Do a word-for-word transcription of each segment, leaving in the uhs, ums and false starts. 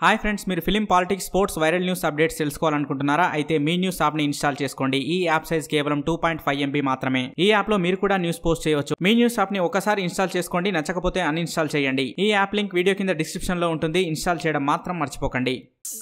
Hi friends, మీరు film, politics, sports, viral news updates తెలుసుకోవాలనుకుంటున్నారా? అయితే మీ న్యూస్ యాప్ ని ఇన్స్టాల్ చేసుకోండి. ఈ యాప్ సైజ్ కేవలం టూ పాయింట్ ఫైవ్ ఎంబీ మాత్రమే. ఈ యాప్ లో మీరు కూడా న్యూస్ పోస్ట్ చేయవచ్చు. మీ న్యూస్ యాప్ ని ఒకసారి ఇన్స్టాల్ చేసుకోండి, నచ్చకపోతే అన్ఇన్స్టాల్ చేయండి. ఈ యాప్ లింక్ వీడియో కింద డిస్క్రిప్షన్ లో ఉంటుంది. ఇన్స్టాల్ చేయడం మాత్రం మర్చిపోకండి.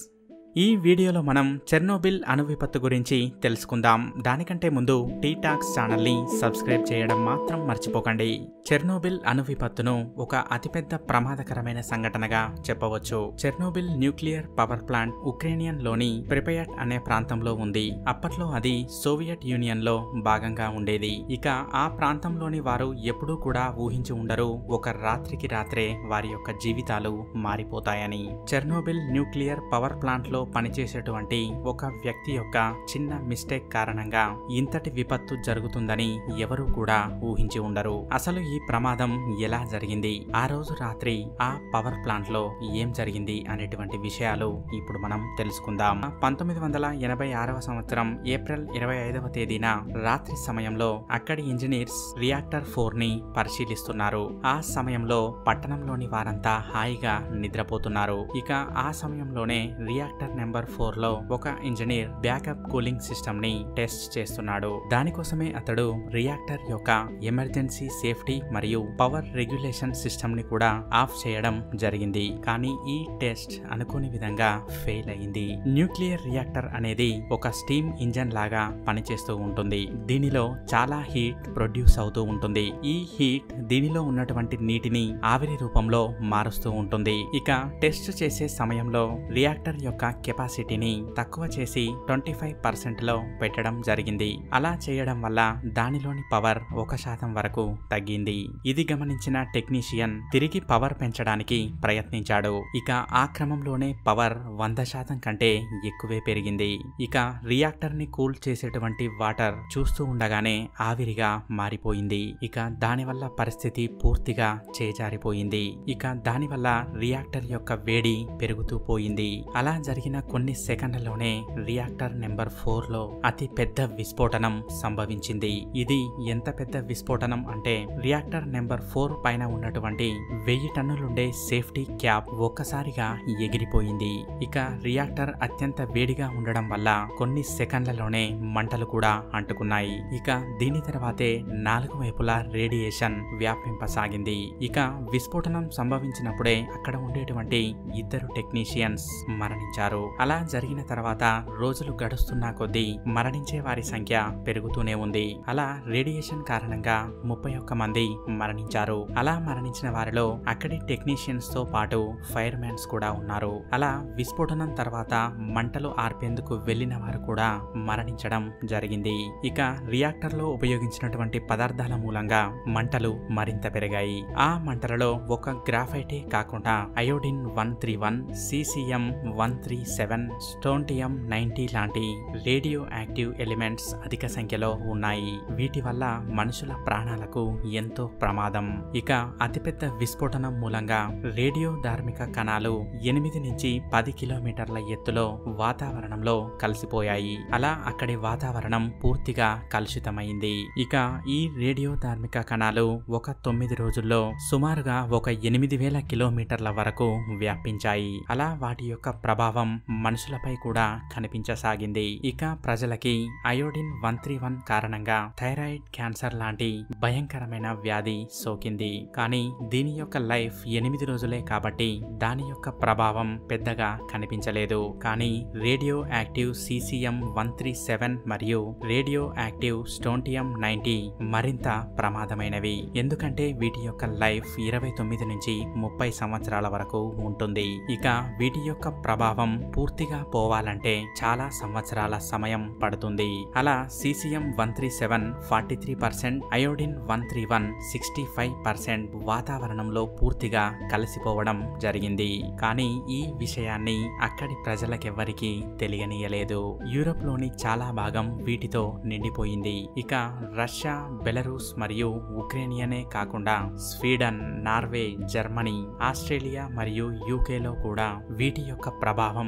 ఈ వీడియోలో మనం చెర్నోబిల్ అణు విపత్తు గురించి తెలుసుకుందాం. దానికంటే ముందు టీ టాక్స్ ఛానల్ని సబ్స్క్రైబ్ చేయడం మాత్రం మర్చిపోకండి. చెర్నోబిల్ అణు విపత్తును ఒక అతిపెద్ద ప్రమాదకరమైన సంఘటనగా చెప్పవచ్చు. Chernobyl nuclear power plant Ukrainian లోని ప్రిపయాట్ అనే ప్రాంతంలో ఉంది. అప్పట్లో అది సోవియట్ యూనియన్ లో భాగంగా ఉండేది. ఇక ఆ ప్రాంతంలోని వారు ఎప్పుడూ కూడా ఊహించి ఉండరు ఒక రాత్రికి రాత్రే వారి యొక్క జీవితాలు మారిపోతాయని. చెర్నోబిల్ న్యూక్లియర్ పవర్ ప్లాంట్ లో పనిచేసేటువంటి ఒక వ్యక్తి యొక్క చిన్న మిస్టేక్ కారణంగా ఇంతటి విపత్తు జరుగుతుందని ఎవరూ కూడా ఊహించి ఉండరు. అసలు ఈ ప్రమాదం ఎలా జరిగింది, ఆ రోజు రాత్రి ఆ పవర్ ప్లాంట్ లో ఏం జరిగింది అనేటువంటి విషయాలు ఇప్పుడు మనం తెలుసుకుందాం. పంతొమ్మిది వందల ఎనభై ఆరవ సంవత్సరం ఏప్రిల్ ఇరవై ఐదవ తేదీన రాత్రి సమయంలో అక్కడి ఇంజనీర్స్ రియాక్టర్ ఫోర్ ని పరిశీలిస్తున్నారు. ఆ సమయంలో పట్టణంలోని వారంతా హాయిగా నిద్రపోతున్నారు. ఇక ఆ సమయంలోనే రియాక్టర్ నెంబర్ ఫోర్ లో ఒక ఇంజనీర్ బ్యాకప్ కూలింగ్ సిస్టమ్ ని టెస్ట్ చేస్తున్నాడు. దానికోసమే అతడు రియాక్టర్ యొక్క ఎమర్జెన్సీ సేఫ్టీ మరియు పవర్ రెగ్యులేషన్ సిస్టమ్ ని కూడా ఆఫ్ చేయడం జరిగింది. కానీ ఈ టెస్ట్ అనుకోని విధంగా ఫెయిల్ అయింది. న్యూక్లియర్ రియాక్టర్ అనేది ఒక స్టీమ్ ఇంజన్ లాగా పనిచేస్తూ ఉంటుంది. దీనిలో చాలా హీట్ ప్రొడ్యూస్ అవుతూ ఉంటుంది. ఈ హీట్ దీనిలో ఉన్నటువంటి నీటిని ఆవిరి రూపంలో మారుస్తూ ఉంటుంది. ఇక టెస్ట్ చేసే సమయంలో రియాక్టర్ యొక్క కెపాసిటీని తక్కువ చేసి ట్వంటీ ఫైవ్ పర్సెంట్ లో పెట్టడం జరిగింది. అలా చేయడం వల్ల దానిలోని పవర్ ఒక శాతం వరకు తగ్గింది. ఇది గమనించిన టెక్నీషియన్ తిరిగి పవర్ పెంచడానికి ప్రయత్నించాడు. ఇక ఆ క్రమంలోనే పవర్ వంద శాతం కంటే ఎక్కువే పెరిగింది. ఇక రియాక్టర్ ని కూల్ చేసేటువంటి వాటర్ చూస్తూ ఉండగానే ఆవిరిగా మారిపోయింది. ఇక దానివల్ల పరిస్థితి పూర్తిగా చేజారిపోయింది. ఇక దానివల్ల రియాక్టర్ యొక్క వేడి పెరుగుతూ పోయింది. అలా జరిగిన కొన్ని సెకండ్లలోనే రియాక్టర్ నెంబర్ ఫోర్ లో అతి పెద్ద విస్ఫోటనం సంభవించింది. ఇది ఎంత పెద్ద విస్ఫోటనం అంటే రియాక్టర్ నెంబర్ ఫోర్ పైన ఉన్నటువంటి వెయ్యి టన్నులుండే సేఫ్టీ క్యాప్ ఒక్కసారిగా ఎగిరిపోయింది. ఇక రియాక్టర్ అత్యంత వేడిగా ఉండడం వల్ల కొన్ని సెకండ్లలోనే మంటలు కూడా అంటుకున్నాయి. ఇక దీని తర్వాతే నాలుగు వైపులా రేడియేషన్ వ్యాపింపసాగింది. ఇక విస్ఫోటనం సంభవించినప్పుడే అక్కడ ఉండేటువంటి ఇద్దరు టెక్నీషియన్స్ మరణించారు. అలా జరిగిన తర్వాత రోజులు గడుస్తున్న కొద్దీ మరణించే వారి సంఖ్య పెరుగుతూనే ఉంది. అలా రేడియేషన్ కారణంగా ముప్పై ఒక్క మంది మరణించారు. అలా మరణించిన వారిలో అక్కడి టెక్నీషియన్స్ తో పాటు ఫైర్ మ్యాన్స్ కూడా ఉన్నారు. అలా విస్ఫోటనం తర్వాత మంటలు ఆర్పేందుకు వెళ్లిన వారు కూడా మరణించడం జరిగింది. ఇక రియాక్టర్ లో ఉపయోగించినటువంటి పదార్థాల మూలంగా మంటలు మరింత పెరిగాయి. ఆ మంటలలో ఒక గ్రాఫైటే కాకుండా iodine one three one caesium one three seven strontium ninety లాంటి రేడియో యాక్టివ్ ఎలిమెంట్స్ అధిక సంఖ్యలో ఉన్నాయి. వీటి వల్ల మనుషుల ప్రాణాలకు ఎంతో ప్రమాదం. ఇక అతిపెద్ద విస్ఫోటనం మూలంగా రేడియో ధార్మిక కణాలు ఎనిమిది నుంచి పది కిలోమీటర్ల ఎత్తులో వాతావరణంలో కలిసిపోయాయి. అలా అక్కడి వాతావరణం పూర్తిగా కలుషితమైంది. ఇక ఈ రేడియో ధార్మిక కణాలు ఒక తొమ్మిది రోజుల్లో సుమారుగా ఒక ఎనిమిది వేల కిలోమీటర్ల వరకు వ్యాపించాయి. అలా వాటి యొక్క ప్రభావం మనుషులపై కూడా కనిపించసాగింది. ఇక ప్రజలకి అయోడిన్ వన్ త్రీ వన్ కారణంగా థైరాయిడ్ క్యాన్సర్ లాంటి భయంకరమైన వ్యాధి సోకింది. కానీ దీని యొక్క లైఫ్ ఎనిమిది రోజులే కాబట్టి దాని యొక్క ప్రభావం పెద్దగా కనిపించలేదు. కానీ radio active caesium one three seven మరియు రేడియో యాక్టివ్ స్టోంటియం నైన్టీ మరింత ప్రమాదమైనవి. ఎందుకంటే వీటి యొక్క లైఫ్ ఇరవై తొమ్మిది నుంచి ముప్పై సంవత్సరాల వరకు ఉంటుంది. ఇక వీటి యొక్క ప్రభావం పూర్తిగా పోవాలంటే చాలా సంవత్సరాల సమయం పడుతుంది. అలా caesium one three seven forty three percent, iodine one three one sixty five percent వాతావరణంలో పూర్తిగా కలిసిపోవడం జరిగింది. కానీ ఈ విషయాన్ని అక్కడి ప్రజలకెవ్వరికీ తెలియనీయలేదు. యూరోప్ లోని చాలా భాగం వీటితో నిండిపోయింది. ఇక రష్యా, బెలరూస్ మరియు ఉక్రేనియనే కాకుండా స్వీడన్, నార్వే, జర్మనీ, ఆస్ట్రేలియా మరియు యూకేలో కూడా వీటి యొక్క ప్రభావం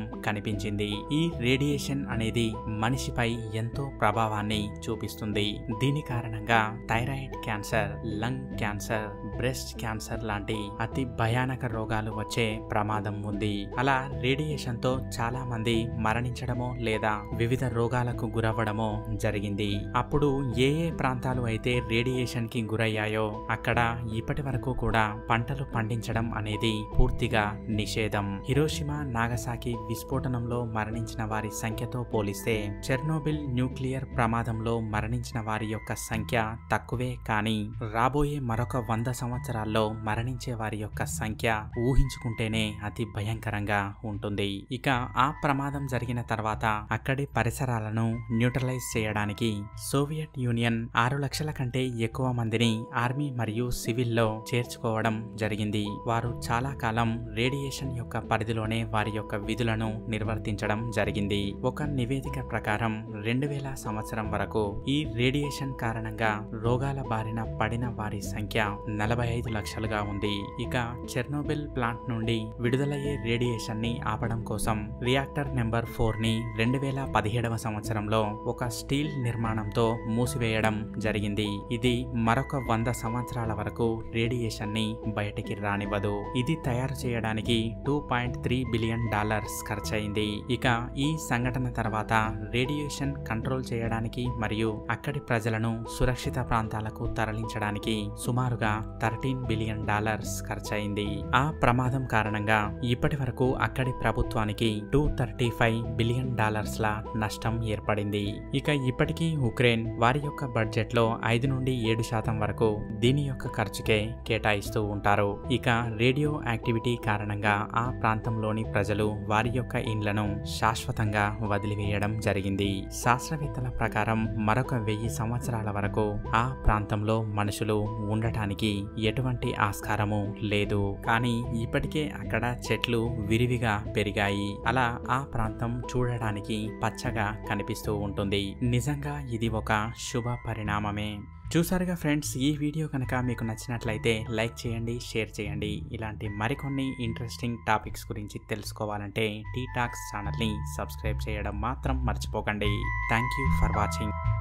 కనిపించింది. ఈ రేడియేషన్ అనేది మనిషిపై ఎంతో ప్రభావాన్ని చూపిస్తుంది. దీని కారణంగా thyroid cancer, lung cancer, breast cancer లాంటి అతి భయానక రోగాలు వచ్చే ప్రమాదం ఉంది. అలా రేడియేషన్ తో చాలా మంది మరణించడమో లేదా వివిధ రోగాలకు గురవ్వడమో జరిగింది. అప్పుడు ఏ ఏ ప్రాంతాలు అయితే రేడియేషన్ కి గురయ్యాయో అక్కడ ఇప్పటి వరకు కూడా పంటలు పండించడం అనేది పూర్తిగా నిషేధం. హిరోషిమా, నాగసాకి విస్ఫోటనంలో మరణించిన వారి సంఖ్యతో పోలిస్తే చెర్నోబిల్ న్యూక్లియర్ ప్రమాదంలో మరణించిన వారి యొక్క సంఖ్య తక్కువే, కానీ రాబోయే మరొక వంద సంవత్సరాల్లో మరణించే వారి యొక్క సంఖ్య ఊహించుకుంటేనే అతి భయంకరంగా ఉంటుంది. ఇక ఆ ప్రమాదం జరిగిన తర్వాత అక్కడి పరిసరాలను న్యూట్రలైజ్ చేయడానికి సోవియట్ యూనియన్ ఆరు లక్షల కంటే ఎక్కువ మందిని ఆర్మీ మరియు సివిల్లో చేర్చుకోవడం జరిగింది. వారు చాలా కాలం రేడియేషన్ యొక్క పరిధిలోనే వారి యొక్క విధులను నిర్వర్తించడం జరిగింది. ఒక నివేదిక ప్రకారం రెండు వేల సంవత్సరం వరకు ఈ రేడియేషన్ కారణంగా రోగాల బారిన పడిన వారి సంఖ్య నలభై ఐదు లక్షలుగా ఉంది. ఇక చెర్నోబిల్ ప్లాంట్ నుండి విడుదలయ్యే రేడియేషన్ ని ఆపడం కోసం రియాక్టర్ నెంబర్ ఫోర్ ని రెండు వేల పదిహేడవ సంవత్సరంలో ఒక స్టీల్ నిర్మాణంతో మూసివేయడం జరిగింది. ఇది మరొక వంద సంవత్సరాల వరకు రేడియేషన్ ని బయటికి రానివ్వదు. ఇది తయారు చేయడానికి two point three billion dollars ఖర్చయింది. ఇక ఈ సంఘటన తర్వాత రేడియేషన్ కంట్రోల్ చేయడానికి మరియు అక్కడి ప్రజలను సురక్షిత ప్రాంతాలకు తరలించడానికి సుమారుగా థర్టీన్ బిలియన్ డాలర్స్ ఖర్చయింది. ఆ ప్రమాదం కారణంగా ఇప్పటి వరకు అక్కడి ప్రభుత్వానికి two thirty five billion dollars ల నష్టం ఏర్పడింది. ఇక ఇప్పటికీ ఉక్రెయిన్ వారి యొక్క బడ్జెట్ లో ఐదు నుండి ఏడు శాతం వరకు దీని యొక్క ఖర్చుకే కేటాయిస్తూ ఉంటారు. ఇక రేడియో యాక్టివిటీ కారణంగా ఆ ప్రాంతంలోని ప్రజలు వారి యొక్క ఇండ్లను శాశ్వతంగా వదిలివేయడం జరిగింది. శాస్త్రవేత్తల ప్రకారం మరొక వెయ్యి సంవత్సరాల వరకు ఆ ప్రాంతంలో మనుషులు ఉండటానికి ఎటువంటి ఆస్కారము లేదు. కానీ ఇప్పటికే అక్కడ చెట్లు విరివిగా పెరిగాయి. అలా ఆ ప్రాంతం చూడడానికి పచ్చగా కనిపిస్తూ ఉంటుంది. నిజంగా ఇది ఒక శుభ పరిణామమే. చూసారుగా ఫ్రెండ్స్, ఈ వీడియో కనుక మీకు నచ్చినట్లయితే లైక్ చేయండి, షేర్ చేయండి. ఇలాంటి మరికొన్ని ఇంట్రెస్టింగ్ టాపిక్స్ గురించి తెలుసుకోవాలంటే టీ టాక్స్ ఛానల్ని సబ్స్క్రైబ్ చేయడం మాత్రం మర్చిపోకండి. Thank you for watching.